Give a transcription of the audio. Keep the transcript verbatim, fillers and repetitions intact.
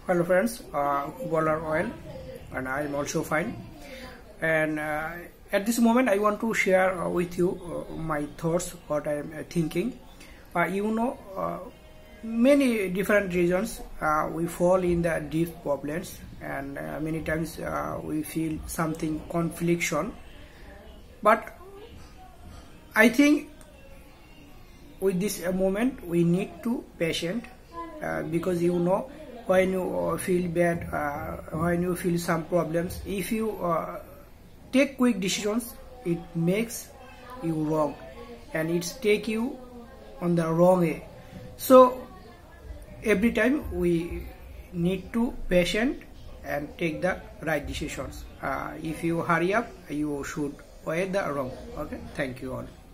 Hello friends, uh, Waller Oil, and I am also fine. And uh, at this moment I want to share uh, with you uh, my thoughts, what I am uh, thinking. Uh, you know, uh, many different reasons uh, we fall in the deep problems, and uh, many times uh, we feel something confliction. But I think with this uh, moment we need to patient uh, because you know, when you uh, feel bad, uh, when you feel some problems, if you uh, take quick decisions, it makes you wrong and it's take you on the wrong way. So every time we need to patient and take the right decisions. Uh, if you hurry up, you should avoid the wrong. Okay, thank you all.